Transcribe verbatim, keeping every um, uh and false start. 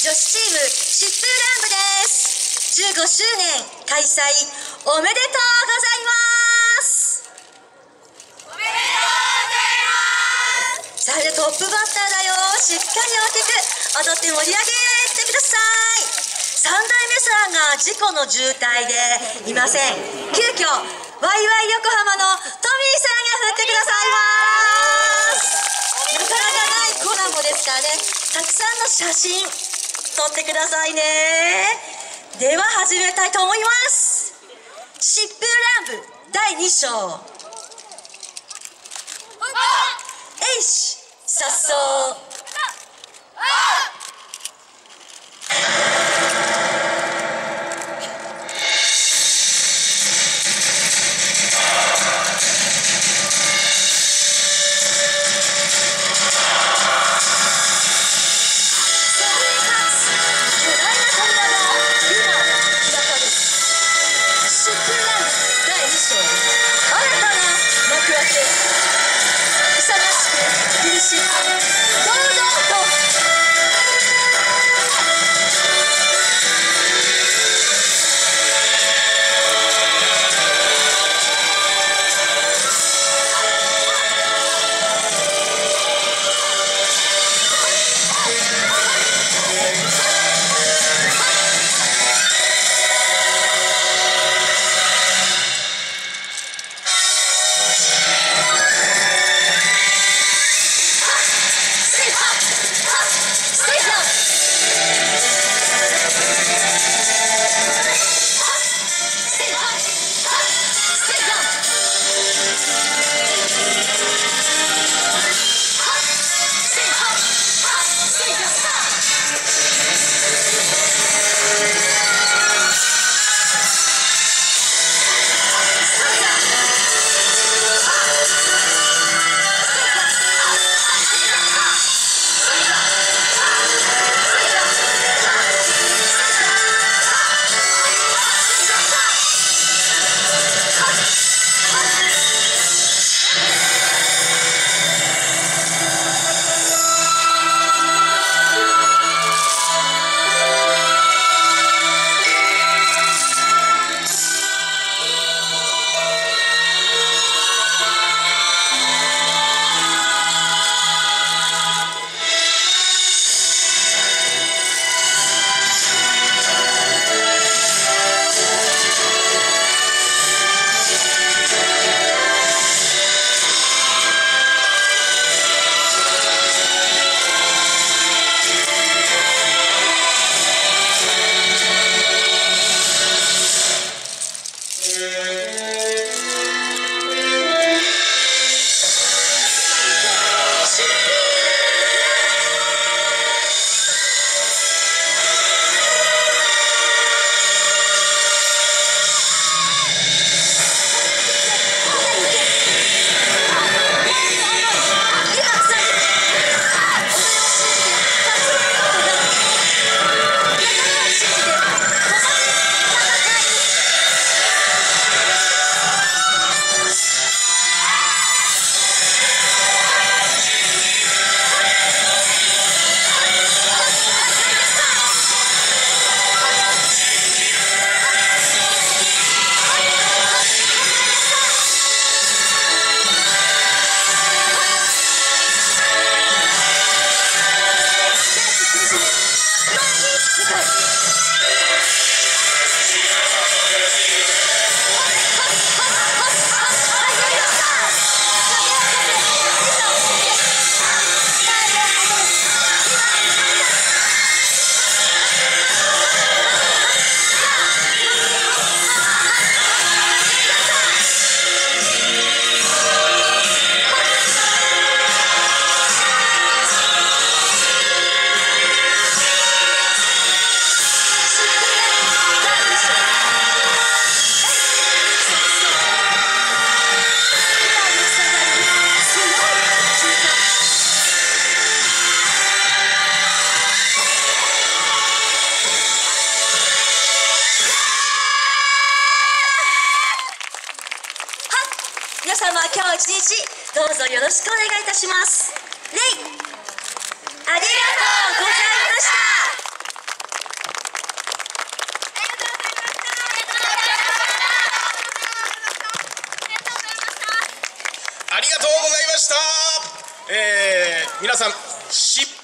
女子チーム疾風乱舞です。じゅうごしゅうねん開催おめでとうございます。 おめでとうございます。 さあ、でトップバッターだよ。しっかり大きく踊って盛り上げてください。さんだいめさんが事故の渋滞でいません。急遽ワイワイ横浜のトミーさんが振ってくださいます。なかなかないコラボですからね、たくさんの写真撮ってくださいね。では始めたいと思います。疾風乱舞だいに章、えいしさっそう。 皆様、今日一日どうぞよろしくお願いいたします。レイ、ありがとうございました。 ありがとうございました。えー、皆さんしっ